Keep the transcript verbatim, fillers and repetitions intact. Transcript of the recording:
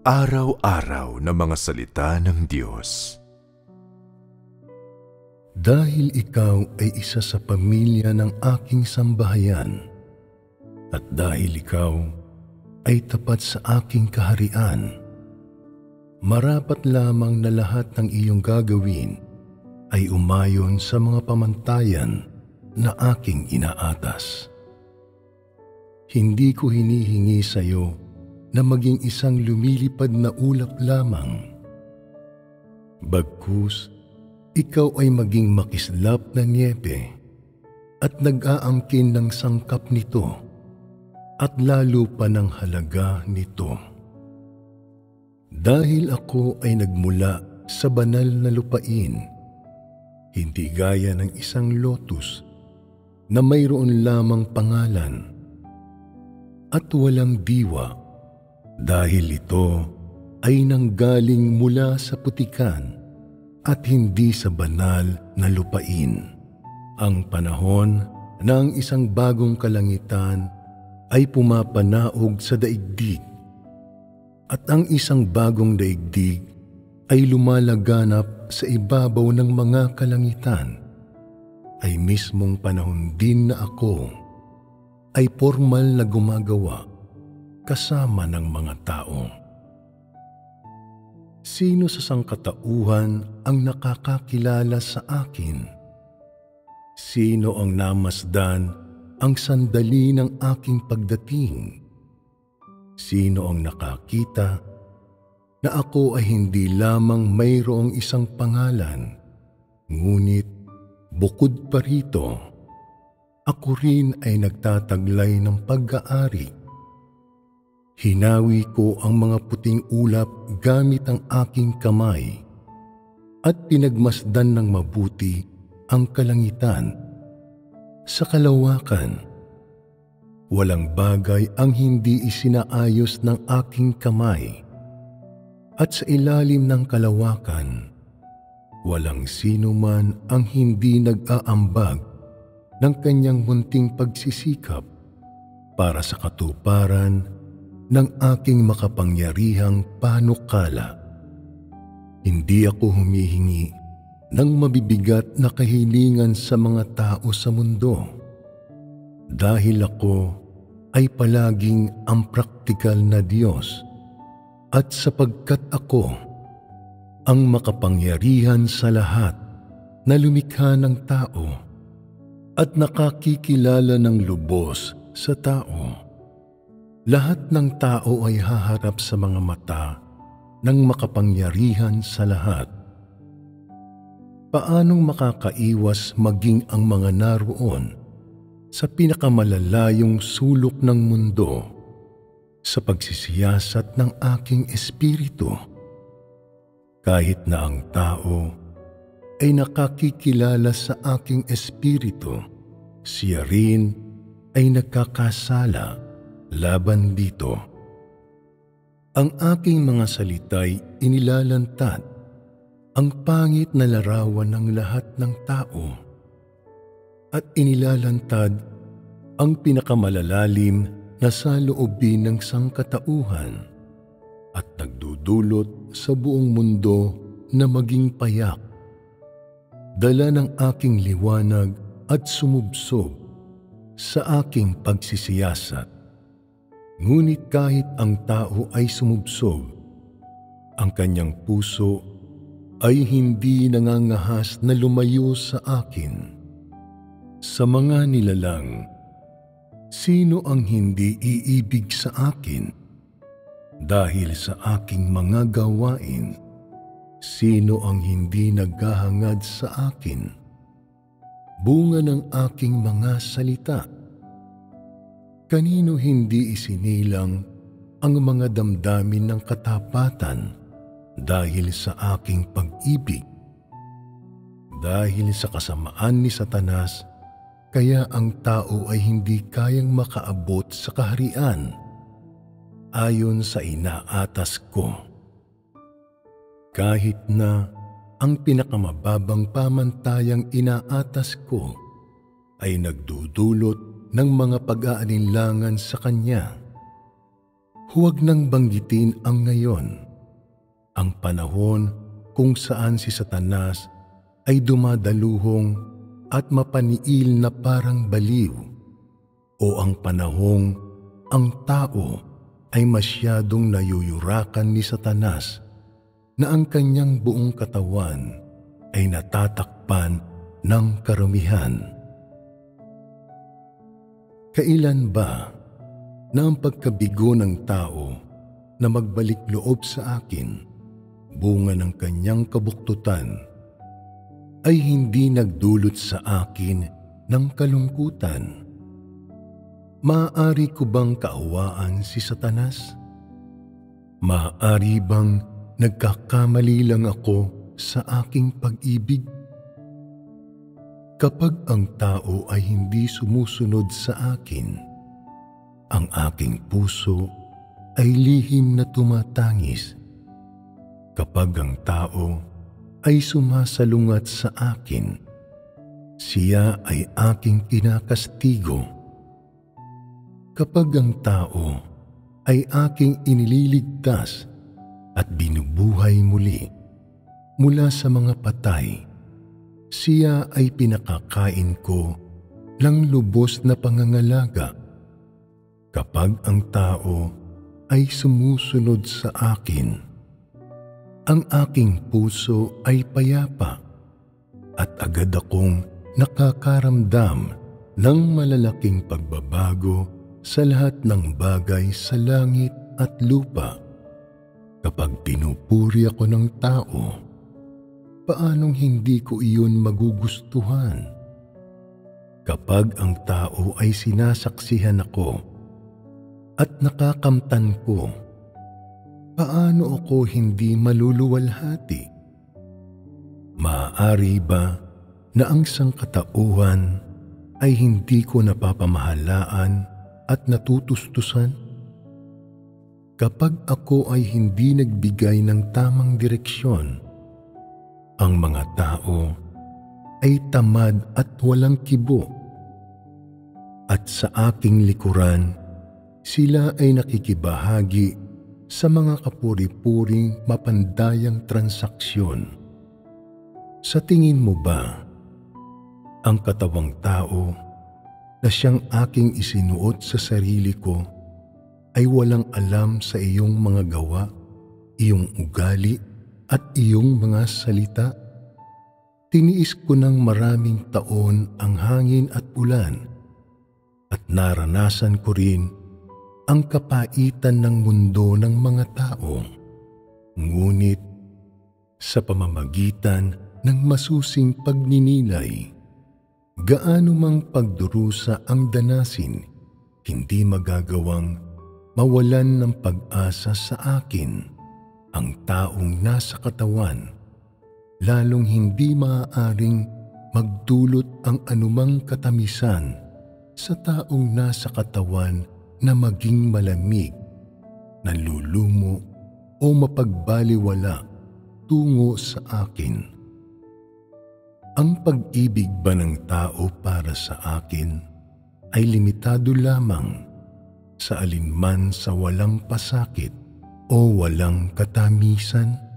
Araw-araw na mga salita ng Diyos. Dahil ikaw ay isa sa pamilya ng aking sambahayan, at dahil ikaw ay tapat sa aking kaharian, marapat lamang na lahat ng iyong gagawin ay umayon sa mga pamantayan na aking inaatas. Hindi ko hinihingi sa iyo na maging isang lumilipad na ulap lamang. Bagkus, ikaw ay maging makislap na niyepe at nag-aangkin ng sangkap nito at lalo pa ng halaga nito. Dahil ako ay nagmula sa banal na lupain, hindi gaya ng isang lotus na mayroon lamang pangalan at walang diwa, dahil ito ay nanggaling mula sa putikan at hindi sa banal na lupain. Ang panahon ng isang bagong kalangitan ay pumapanaog sa daigdig, at ang isang bagong daigdig ay lumalaganap sa ibabaw ng mga kalangitan. Ay mismong panahon din na ako ay formal na gumagawa kasama ng mga tao. Sino sa sangkatauhan ang nakakakilala sa akin? Sino ang namasdan ang sandali ng aking pagdating? Sino ang nakakita na ako ay hindi lamang mayroong isang pangalan, ngunit bukod pa rito, ako rin ay nagtataglay ng pag-aari. Hinawi ko ang mga puting ulap gamit ang aking kamay at pinagmasdan ng mabuti ang kalangitan. Sa kalawakan, walang bagay ang hindi isinaayos ng aking kamay, at sa ilalim ng kalawakan, walang sino man ang hindi nag-aambag ng kanyang munting pagsisikap para sa katuparan ng aking makapangyarihang panukala. Hindi ako humihingi ng mabibigat na kahilingan sa mga tao sa mundo, dahil ako ay palaging ang praktikal na Diyos, at sapagkat ako ang makapangyarihan sa lahat na lumikha ng tao at nakakikilala ng lubos sa tao. Lahat ng tao ay haharap sa mga mata ng makapangyarihan sa lahat. Paanong makakaiwas maging ang mga naroon sa pinakamalalayong sulok ng mundo sa pagsisiyasat ng aking espiritu? Kahit na ang tao ay nakakikilala sa aking espiritu, siya rin ay nagkakasala laban dito. Ang aking mga salita'y inilalantad ang pangit na larawan ng lahat ng tao, at inilalantad ang pinakamalalalim na saloobin ng sangkatauhan, at nagdudulot sa buong mundo na maging payak. Dala ng aking liwanag at sumubsob sa aking pagsisiyasat. Ngunit kahit ang tao ay sumubsob, ang kanyang puso ay hindi nangangahas na lumayo sa akin. Sa mga nilalang, sino ang hindi iibig sa akin? Dahil sa aking mga gawain, sino ang hindi naghahangad sa akin? Bunga ng aking mga salita. Kanino hindi isinilang ang mga damdamin ng katapatan dahil sa aking pag-ibig? Dahil sa kasamaan ni Satanas, kaya ang tao ay hindi kayang makaabot sa kaharian ayon sa inaatas ko. Kahit na ang pinakamababang pamantayang inaatas ko ay nagdudulot ng mga pag-aalinlangan sa kanya, Huwag nang banggitin ang ngayon, ang panahon kung saan si Satanas ay dumadaluhong at mapaniil na parang baliw, o ang panahong ang tao ay masyadong nayuyurakan ni Satanas na ang kanyang buong katawan ay natatakpan ng karumihan. Kailan ba na ang pagkabigo ng tao na magbalik loob sa akin, bunga ng kanyang kabuktutan, ay hindi nagdulot sa akin ng kalungkutan? Maaari ko bang kaawaan si Satanas? Maaari bang nagkakamali lang ako sa aking pag-ibig? Kapag ang tao ay hindi sumusunod sa akin, ang aking puso ay lihim na tumatangis. Kapag ang tao ay sumasalungat sa akin, siya ay aking kinakastigo. Kapag ang tao ay aking inililigtas at binubuhay muli mula sa mga patay, siya ay pinakakain ko ng lubos na pangangalaga. Kapag ang tao ay sumusunod sa akin, ang aking puso ay payapa at agad akong nakakaramdam ng malalaking pagbabago sa lahat ng bagay sa langit at lupa. Kapag pinupuri ako ng tao, paanong hindi ko iyon magugustuhan? Kapag ang tao ay sinasaksihan ako at nakakamtan ko, paano ako hindi maluluwalhati? Maaari ba na ang sangkatauhan ay hindi ko napapamahalaan at natutustusan? Kapag ako ay hindi nagbigay ng tamang direksyon, ang mga tao ay tamad at walang kibo. At sa aking likuran, sila ay nakikibahagi sa mga kapuri-puring mapandayang transaksyon. Sa tingin mo ba, ang katawang tao na siyang aking isinuot sa sarili ko ay walang alam sa iyong mga gawa, iyong ugali at iyong mga salita? Tiniis ko ng maraming taon ang hangin at ulan at naranasan ko rin ang kapaitan ng mundo ng mga tao. Ngunit sa pamamagitan ng masusing pagninilay, gaano mang pagdurusa ang danasin, hindi magagawang mawalan ng pag-asa sa akin ang taong nasa katawan, lalong hindi maaaring magdulot ang anumang katamisan sa taong nasa katawan na maging malamig, nalulumo o mapagbaliwala tungo sa akin. Ang pag-ibig ba ng tao para sa akin ay limitado lamang sa alinman sa walang pasakit o walang katamisan?